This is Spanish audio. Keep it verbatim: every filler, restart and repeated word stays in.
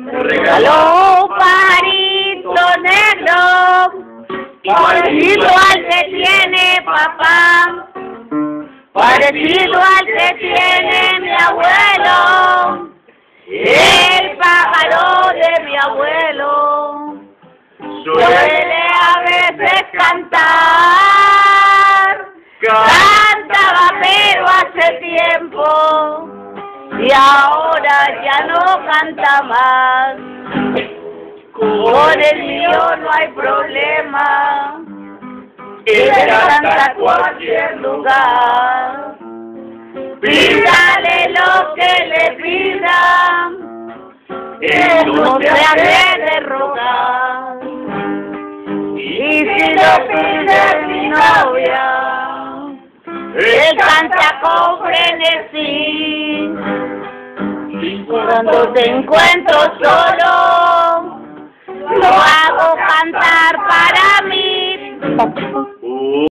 me regaló un pajarito negro, parecido al que tiene papá, parecido al que tiene mi abuelo, el pájaro de mi abuelo. Suele a veces cantar, cantaba pero hace tiempo, y ahora ya no canta más. Con el mío no hay problema, él canta a cualquier lugar. Pídale lo que le pida, él no se hace de rogar. Y si lo pide mi novia, él canta con frenesí. Y cuando te encuentro solo,